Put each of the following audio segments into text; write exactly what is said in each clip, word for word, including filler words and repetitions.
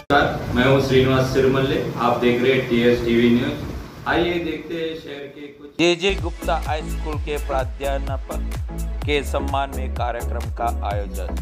मैं हूं श्रीनिवास सिरमल्ले। आप देख रहे हैं टीएस टीवी न्यूज। आइए देखते हैं शहर के कुछ। जेजे गुप्ता हाई स्कूल के प्राध्यापक के सम्मान में कार्यक्रम का आयोजन।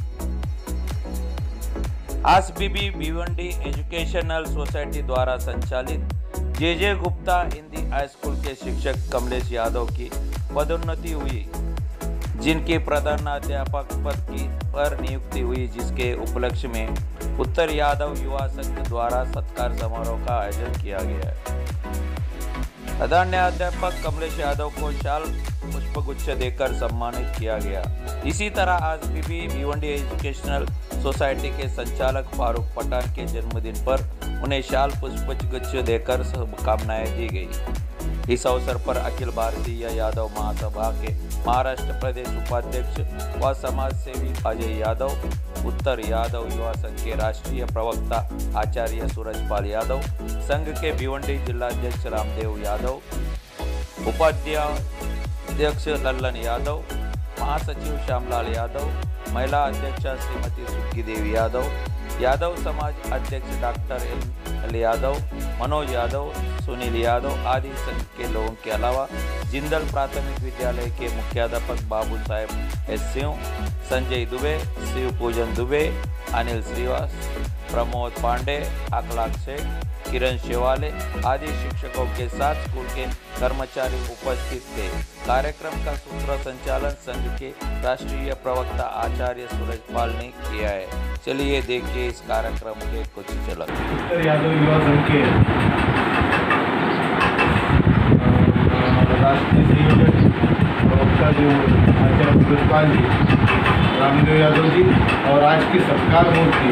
आज बीबी भिवंडी एजुकेशनल सोसाइटी द्वारा संचालित JJ Gupta Hindi high school के शिक्षक कमलेश यादव की पदोन्नति हुई, जिनकी प्रधानाध्यापक पद की पर नियुक्ति हुई, जिसके उपलक्ष्य में उत्तर यादव युवा संघ द्वारा सत्कार समारोह का आयोजन किया गया है। प्रधानाध्यापक कमलेश यादव को शाल पुष्पगुच्छ देकर सम्मानित किया गया। इसी तरह आज बीबी भिवंडी एजुकेशनल सोसाइटी के संचालक फारूक पठान के जन्मदिन पर उन्हें शाल पुष्पगुच्छ देकर शुभकामनाएं दी गई। इस अवसर पर अखिल भारतीय यादव महासभा के महाराष्ट्र प्रदेश उपाध्यक्ष व समाज सेवी अजय यादव, उत्तर यादव युवा संघ के राष्ट्रीय प्रवक्ता आचार्य सूरजपाल यादव, संघ के भिवंडी जिलाध्यक्ष रामदेव यादव, उपाध्यक्ष लल्लन यादव, महासचिव श्यामलाल यादव, महिला अध्यक्षा श्रीमती सुक्की देवी यादव, यादव समाज अध्यक्ष डॉक्टर एल यादव, मनोज यादव, सुनील यादव आदि संघ के लोगों के अलावा जिंदल प्राथमिक विद्यालय के मुख्याध्यापक बाबू साहेब एस सिंह, संजय दुबे, शिव पूजन दुबे, अनिल श्रीवास, प्रमोद पांडे, अखलाक शेख, किरण शेवाले आदि शिक्षकों के साथ स्कूल के कर्मचारी उपस्थित थे। कार्यक्रम का सूत्र संचालन संघ के राष्ट्रीय प्रवक्ता आचार्य सूरजपाल ने किया है। चलिए देखिए इस कार्यक्रम के कुछ झलक। उत्तर यादव युवा संघ के राष्ट्रीय संयोजक प्रवक्ता जो आचार्य सूरजपाल जी, रामदेव यादव जी और आज की सत्कार मूर्ति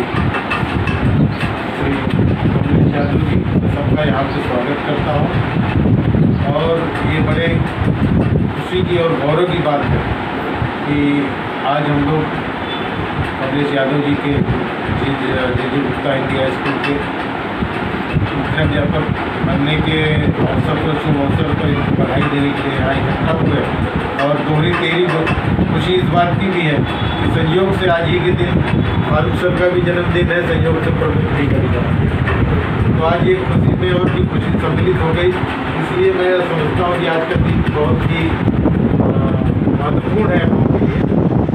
श्री कमलेश यादव जी, सबका यहाँ से स्वागत करता हूँ। और ये बड़े खुशी की और गौरव की बात है कि आज हम लोग कमलेश यादव जी के JJ Gupta Hindi high school के मुख्याध्यापक बनने के अवसर पर शुभ अवसर पर इनको बधाई देने के लिए यहाँ इकट्ठा हुए। और दोहरी तेरी खुशी इस बात की भी है कि संयोग से आज ही के दिन फारूक सर का भी जन्मदिन है, संयोग से प्रमुख जी का भी जन्मदिन। तो आज ये खुशी में और भी खुशी सम्मिलित हो गई। इसलिए मैं समझता हूँ कि आज का दिन बहुत ही महत्वपूर्ण है हम लोगों के लिए।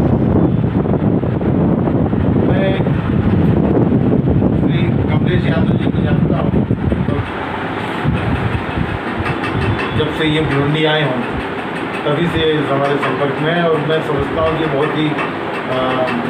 मैं श्री कमलेश यादव जी को जानता हूँ तो जब से ये भिवंडी आए हों तभी से हमारे संपर्क में है। और मैं समझता हूँ कि बहुत ही आ,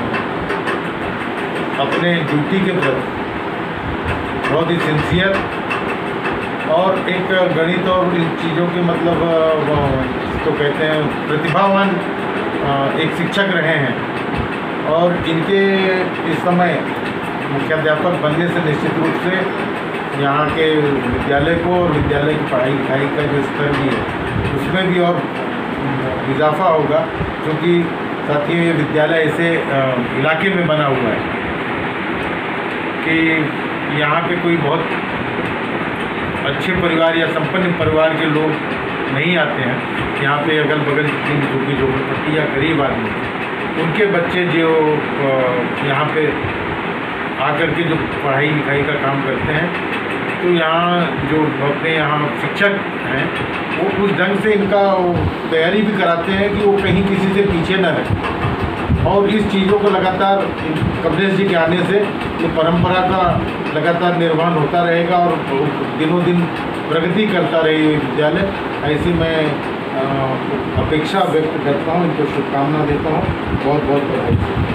अपने ड्यूटी के प्रति बहुत ही सिंसियर और एक गणित और इन चीज़ों के मतलब तो कहते हैं प्रतिभावान एक शिक्षक रहे हैं। और इनके इस समय मुख्याध्यापक बनने से निश्चित रूप से यहाँ के विद्यालय को और विद्यालय की पढ़ाई लिखाई का जो स्तर भी है उसमें भी और इजाफा होगा, क्योंकि साथियों ये विद्यालय ऐसे इलाके में बना हुआ है कि यहाँ पे कोई बहुत अच्छे परिवार या संपन्न परिवार के लोग नहीं आते हैं। यहाँ पे अगल बगल जितनी झुग्गी झोपड़पट्टी या गरीब आदमी उनके बच्चे जो यहाँ पे आकर के जो पढ़ाई लिखाई का काम करते हैं, तो यहाँ जो अपने यहाँ शिक्षक हैं वो उस ढंग से इनका तैयारी भी कराते हैं कि वो कहीं किसी से पीछे न रहे। और इस चीज़ों को लगातार कमलेश जी के आने से ये परंपरा का लगातार निर्वहन होता रहेगा और दिनों दिन प्रगति करता रहे विद्यालय। ऐसी मैं अपेक्षा व्यक्त करता हूँ, इनको शुभकामना देता हूँ। बहुत बहुत बधाई।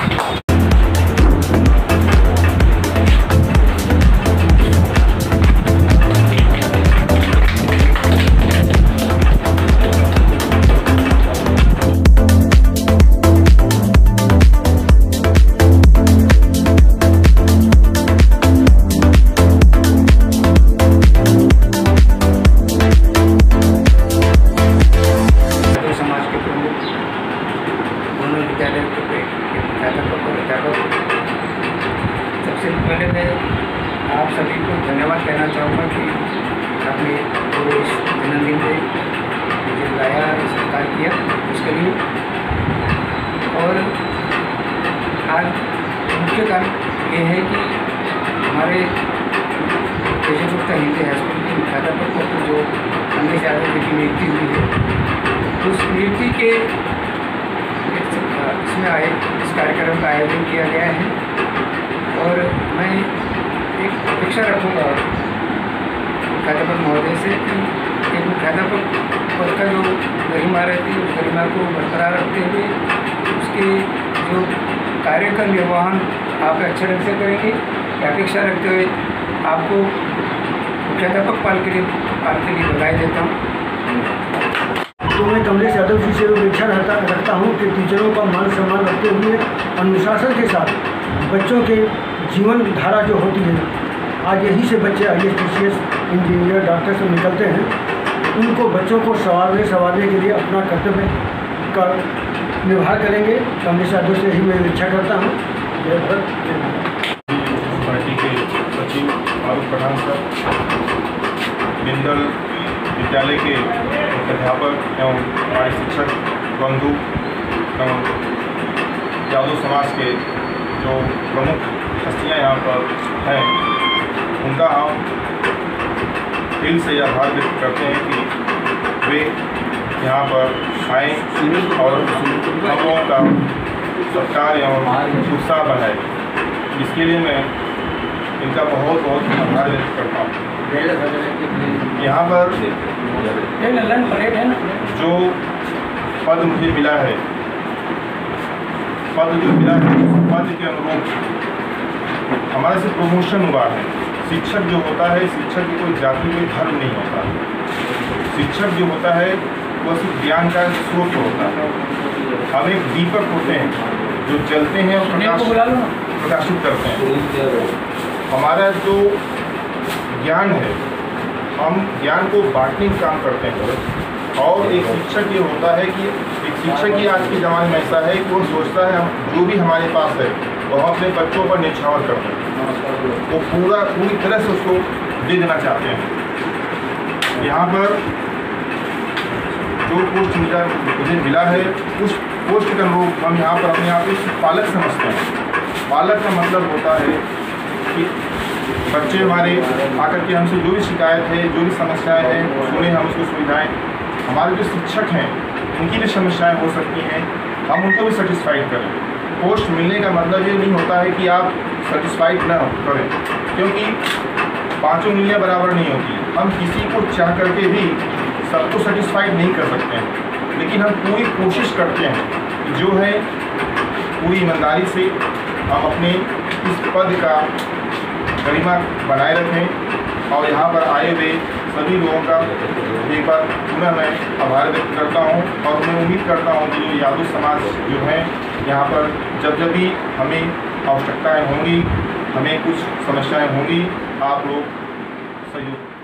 सबसे पहले मैं आप सभी को धन्यवाद कहना चाहूँगा कि आपने पूरे इस जन्मदिन पे मुझे लाया, सत्कार किया उसके लिए। और आज मुख्य कारण ये है कि हमारे हमारे तेजपुर हिंदी हॉस्पिटल के मुख्याध्यापक को जो कमलेश यादव जी की नियुक्ति हुई है, उस नियुक्ति के इसमें आए इस कार्यक्रम का आयोजन किया गया है। और मैं एक अपेक्षा रखूँगा मुख्याध्यापक महोदय से कि एक मुख्याध्यापक पद का जो गरिमा रहती है उस गरिमा को बरकरार रखते हुए उसके जो कार्य का निर्वहन आप अच्छे ढंग से करेंगे, अपेक्षा रखते हुए आपको मुख्याध्यापक पाल के लिए पाल के लिए बधाई देता हूँ। तो मैं कमलेश यादव जी से अपेक्षा रहता रखता हूँ कि टीचरों का मान सम्मान रखते हुए अनुशासन के साथ बच्चों के जीवन धारा जो होती है, आज यही से बच्चे I S T C S engineer doctor से निकलते हैं, उनको बच्चों को संवारने संवारने के लिए अपना कर्तव्य का निर्वाह करेंगे। कमलेश यादव से ही मैं इच्छा करता हूँ। जय भारत। पार्टी के सचिव फारूक पठान सर, बिंदल विद्यालय के अध्यापक एवं हमारे शिक्षक बंधु एवं यादव समाज के जो प्रमुख हस्तियाँ यहाँ पर हैं, उनका हम दिल से आभार व्यक्त करते हैं कि वे यहाँ पर आए और हम लोगों का सत्कार एवं उत्साह बढ़ाए। इसके लिए मैं इनका बहुत बहुत आभार व्यक्त करता हूँ। यहाँ पर जो पद मुझे मिला है, पद जो मिला है पद के अनुरूप हमारे से प्रमोशन हुआ है। शिक्षक जो होता है, शिक्षक की कोई जाति कोई धर्म नहीं होता। शिक्षक जो होता है वह सिर्फ ज्ञान का स्रोत होता है। हम एक दीपक होते हैं जो जलते हैं और प्रकाश प्रकाशित करते हैं। हमारा जो ज्ञान है, हम ज्ञान को बांटने का काम करते हैं। और एक शिक्षक ये होता है कि एक शिक्षक ही आज के ज़माने में ऐसा है कि वो सोचता है हम जो भी हमारे पास है वो हम अपने बच्चों पर न्यौछावर करते हैं, वो पूरा पूरी तरह से उसको दे देना चाहते हैं। यहाँ पर जो पोस्ट मुझे मुझे मिला है उस पोस्ट के अनुरूप हम यहाँ पर अपने आप को पालक समझते हैं। पालक का मतलब होता है कि बच्चे हमारे आकर के हमसे जो भी शिकायत है, जो भी समस्याएं हैं, सुने, हम उसको सुविधाएं। हमारे जो शिक्षक हैं उनकी भी समस्याएं हो सकती हैं, हम उनको भी सेटिस्फाइड करें। पोस्ट मिलने का मतलब ये नहीं होता है कि आप सेटिस्फाइड ना करें, क्योंकि पांचों उंगलियां बराबर नहीं होती। हम किसी को चाह करके भी सबको सेटिस्फाइड नहीं कर सकते हैं, लेकिन हम पूरी कोशिश करते हैं जो है पूरी ईमानदारी से हम अपने इस पद का गरिमा बनाए रखें। और यहाँ पर आए हुए सभी लोगों का एक बार पुनः मैं आभार व्यक्त करता हूँ और मैं उम्मीद करता हूँ कि जो यादव समाज जो है यहाँ पर जब जब भी हमें आवश्यकताएं होंगी, हमें कुछ समस्याएं होंगी, आप लोग सहयोग